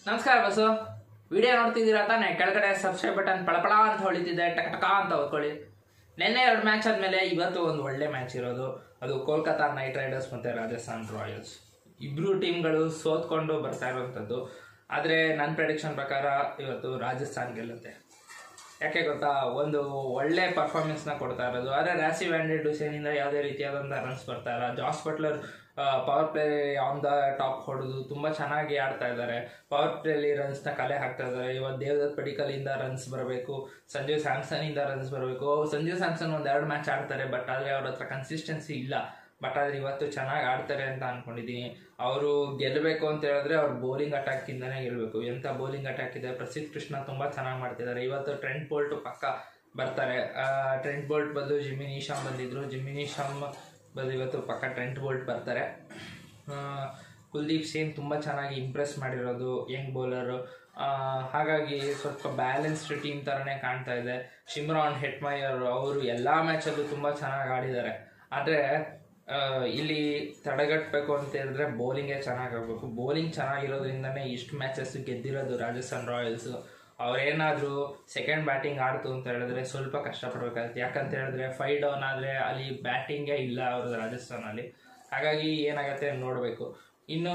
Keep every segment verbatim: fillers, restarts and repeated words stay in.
ನಮಸ್ಕಾರ bus. Video ನೋಡ್ತಿದ್ದೀರಾ ತಾನೆ? ಕೆಳಗಡೆ ಸಬ್ಸ್ಕ್ರೈಬ್ ಬಟನ್ ಪಳಪಳ ಅಂತ ಹೊಳಿತಿದೆ, ಟಕ ಟಕ ಅಂತ ಹೊತ್ಕೊಳ್ಳಿ. ನಿನ್ನೆ ಎರಡು ಮ್ಯಾಚ್ ಆದಮೇಲೆ ಇವತ್ತು ಒಂದು ಒಳ್ಳೆ ಮ್ಯಾಚ್ ಇರೋದು. ಅದು ಕೋಲ್ಕತಾ ನೈಟ್ ರೈಡರ್ಸ್ ಮತ್ತು ರಾಜಸ್ಥಾನ್ ರಾಯಲ್ಸ್ ಇಬ್ಬರು ಟೀಮ್ಗಳು ಸೋತ್ಕೊಂಡು ಬರ್ತಾ ಇರೋವಂಥದ್ದು. ಆದರೆ ನನ್ನ ಪ್ರೆಡಿಕ್ಷನ್ ಪ್ರಕಾರ ಇವತ್ತು ರಾಜಸ್ಥಾನ್ ಗೆಲ್ಲುತ್ತೆ. ಯಾಕೆ ಗೊತ್ತಾ? ಒಂದು ಒಳ್ಳೆ ಪರ್ಫಾರ್ಮೆನ್ಸ್ನ ಕೊಡ್ತಾ ಇರೋದು. ಆದರೆ ರಾಸಿ ವ್ಯಾಂಡೆಡ್ ಹುಸೇನಿಂದ ಯಾವುದೇ ರೀತಿಯಾದಂಥ ರನ್ಸ್ ಬರ್ತಾ ಇಲ್ಲ. Jos Buttler power play on the top ಹೊಡೆದು ತುಂಬ ಚೆನ್ನಾಗಿ ಆಡ್ತಾ ಇದ್ದಾರೆ. ಪವರ್ ಪ್ಲೇಲಿ ರನ್ಸ್ನ ಕಲೆ ಹಾಕ್ತಾ ಇದ್ದಾರೆ. ಇವತ್ತು ದೇವದತ್ ಪಡಿಕಲಿಂದ ರನ್ಸ್ ಬರಬೇಕು, ಸಂಜು ಸ್ಯಾಮ್ಸನ್ನಿಂದ ರನ್ಸ್ ಬರಬೇಕು. ಸಂಜು ಸ್ಯಾಮ್ಸನ್ ಒಂದು ಎರಡು ಮ್ಯಾಚ್ ಆಡ್ತಾರೆ, ಬಟ್ ಆದರೆ ಅವ್ರ ಹತ್ರ ಕನ್ಸಿಸ್ಟೆನ್ಸಿ ಇಲ್ಲ. ಬಟ್ ಆದರೆ ಇವತ್ತು ಚೆನ್ನಾಗಿ ಆಡ್ತಾರೆ ಅಂತ ಅಂದ್ಕೊಂಡಿದ್ದೀನಿ. ಅವರು ಗೆಲ್ಲಬೇಕು ಅಂತ ಹೇಳಿದ್ರೆ ಅವ್ರು ಬೌಲಿಂಗ್ ಅಟ್ಯಾಕಿಂದನೇ ಗೆಲ್ಲಬೇಕು. ಎಂಥ ಬೌಲಿಂಗ್ ಅಟ್ಯಾಕ್ ಇದೆ. ಪ್ರಸಿದ್ಧ ಕೃಷ್ಣ ತುಂಬ ಚೆನ್ನಾಗಿ ಮಾಡ್ತಿದ್ದಾರೆ. ಇವತ್ತು ಟ್ರೆಂಟ್ ಬೋಲ್ಟ್ ಪಕ್ಕ ಬರ್ತಾರೆ. ಟ್ರೆಂಟ್ ಬೋಲ್ಟ್ ಬದಲು ಜಿಮ್ಮಿ ನೀಶಾಮ್ ಬಂದಿದ್ರು. ಜಿಮ್ಮಿ ನೀಶಾಮ್ ಬದಲು ಇವತ್ತು ಪಕ್ಕ ಟ್ರೆಂಟ್ ಬೋಲ್ಟ್ ಬರ್ತಾರೆ. ಕುಲ್ದೀಪ್ ಸೇನ್ ತುಂಬ ಚೆನ್ನಾಗಿ ಇಂಪ್ರೆಸ್ ಮಾಡಿರೋದು ಯಂಗ್ ಬೌಲರು. ಹಾಗಾಗಿ ಸ್ವಲ್ಪ ಬ್ಯಾಲೆನ್ಸ್ಡ್ ಟೀಮ್ ಥರನೇ ಕಾಣ್ತಾ ಇದೆ. ಶಿಮ್ರಾನ್ ಹೆಟ್ಮಯರ್ ಅವರು ಎಲ್ಲ ಮ್ಯಾಚಲ್ಲೂ ತುಂಬ ಚೆನ್ನಾಗಿ ಆಡಿದ್ದಾರೆ. ಆದರೆ ಇಲ್ಲಿ ತಡೆಗಟ್ಟಬೇಕು ಅಂತ ಹೇಳಿದ್ರೆ ಬೌಲಿಂಗೇ ಚೆನ್ನಾಗಾಗಬೇಕು. ಬೌಲಿಂಗ್ ಚೆನ್ನಾಗಿರೋದ್ರಿಂದನೇ ಇಷ್ಟು ಮ್ಯಾಚಸ್ ಗೆದ್ದಿರೋದು ರಾಜಸ್ಥಾನ್ ರಾಯಲ್ಸು. ಅವರೇನಾದರೂ ಸೆಕೆಂಡ್ ಬ್ಯಾಟಿಂಗ್ ಆಡ್ತು ಅಂತ ಹೇಳಿದ್ರೆ ಸ್ವಲ್ಪ ಕಷ್ಟಪಡಬೇಕಾಗುತ್ತೆ. ಯಾಕಂತ ಹೇಳಿದ್ರೆ ಫೈವ್ ಡೌನ್ ಆದರೆ ಅಲ್ಲಿ ಬ್ಯಾಟಿಂಗೇ ಇಲ್ಲ ಅವ್ರದ್ದು ರಾಜಸ್ಥಾನಲ್ಲಿ. ಹಾಗಾಗಿ ಏನಾಗುತ್ತೆ ನೋಡಬೇಕು. ಇನ್ನು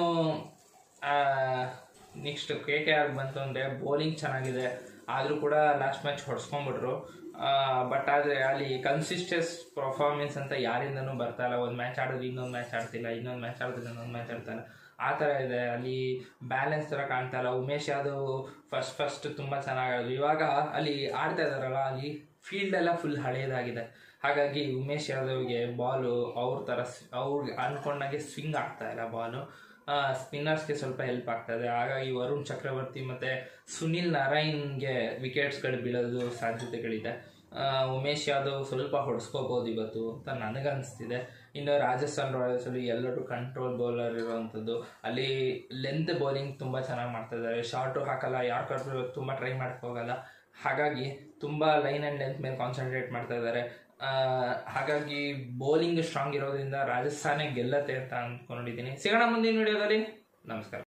ನೆಕ್ಸ್ಟ್ ಕೆ ಕೆ ಆರ್ ಬಂತು ಅಂದರೆ ಬೌಲಿಂಗ್ ಚೆನ್ನಾಗಿದೆ, ಆದರೂ ಕೂಡ ಲಾಸ್ಟ್ ಮ್ಯಾಚ್ ಹೊಡ್ಸ್ಕೊಂಡ್ಬಿಟ್ರು. ಬಟ್ ಆದರೆ ಅಲ್ಲಿ ಕನ್ಸಿಸ್ಟೆನ್ಸ್ ಪರ್ಫಾರ್ಮೆನ್ಸ್ ಅಂತ ಯಾರಿಂದನೂ ಬರ್ತಾ ಇಲ್ಲ. ಒಂದು ಮ್ಯಾಚ್ ಆಡಿದ್ರೆ ಇನ್ನೊಂದು ಮ್ಯಾಚ್ ಆಡ್ತಿಲ್ಲ, ಇನ್ನೊಂದು ಮ್ಯಾಚ್ ಆಡಿದ್ರೆ ಇನ್ನೊಂದು ಮ್ಯಾಚ್ ಆಡ್ತಾ ಇಲ್ಲ. ಆ ಥರ ಇದೆ. ಅಲ್ಲಿ ಬ್ಯಾಲೆನ್ಸ್ ಥರ ಕಾಣ್ತಾ ಇಲ್ಲ. ಉಮೇಶ್ ಯಾದವ್ ಫಸ್ಟ್ ಫಸ್ಟ್ ತುಂಬ ಚೆನ್ನಾಗಿರೋದು. ಇವಾಗ ಅಲ್ಲಿ ಆಡ್ತಾ ಇದ್ದಾರಲ್ಲ, ಅಲ್ಲಿ ಫೀಲ್ಡೆಲ್ಲ ಫುಲ್ ಹಳೇದಾಗಿದೆ. ಹಾಗಾಗಿ ಉಮೇಶ್ ಯಾದವ್ಗೆ ಬಾಲು ಅವ್ರ ಥರ ಅವ್ರಿಗೆ ಅಂದ್ಕೊಂಡಾಗೆ ಸ್ವಿಂಗ್ ಆಗ್ತಾ ಇಲ್ಲ ಬಾಲು. ಸ್ಪಿನ್ನರ್ಸ್ಗೆ ಸ್ವಲ್ಪ ಹೆಲ್ಪ್ ಆಗ್ತದೆ. ಹಾಗಾಗಿ ವರುಣ್ ಚಕ್ರವರ್ತಿ ಮತ್ತು ಸುನಿಲ್ ನಾರಾಯಣ್ಗೆ ವಿಕೆಟ್ಸ್ಗಳು ಬೀಳೋದು ಸಾಧ್ಯತೆಗಳಿದೆ. ಉಮೇಶ್ ಯಾದವ್ ಸ್ವಲ್ಪ ಹೊಡೆಸ್ಕೋಬೋದು ಇವತ್ತು ಅಂತ ನನಗನ್ನಿಸ್ತಿದೆ. ಇನ್ನು ರಾಜಸ್ಥಾನ್ ರಾಯಲ್ಸಲ್ಲಿ ಎಲ್ಲರೂ ಕಂಟ್ರೋಲ್ ಬೌಲರ್ ಇರುವಂಥದ್ದು. ಅಲ್ಲಿ ಲೆಂತ್ ಬೌಲಿಂಗ್ ತುಂಬ ಚೆನ್ನಾಗಿ ಮಾಡ್ತಾ ಇದ್ದಾರೆ. ಶಾರ್ಟು ಹಾಕಲ್ಲ, ಯಾರ್ಕರ್ ತುಂಬ ಟ್ರೈ ಮಾಡೋಕ್ಕೆ ಹೋಗಲ್ಲ. ಹಾಗಾಗಿ ತುಂಬ ಲೈನ್ ಆ್ಯಂಡ್ ಲೆಂತ್ ಮೇಲೆ ಕಾನ್ಸಂಟ್ರೇಟ್ ಮಾಡ್ತಾ ಇದ್ದಾರೆ. ಹಾಗಾಗಿ ಬೌಲಿಂಗ್ ಸ್ಟ್ರಾಂಗ್ ಇರೋದ್ರಿಂದ ರಾಜಸ್ಥಾನ ಗೆಲ್ಲತ್ತೆ ಅಂತ ಅಂದ್ಕೊಂಡಿದ್ದೀನಿ. ಸಿಗೋಣ ಮುಂದಿನ ವಿಡಿಯೋದಲ್ಲಿ. ನಮಸ್ಕಾರ.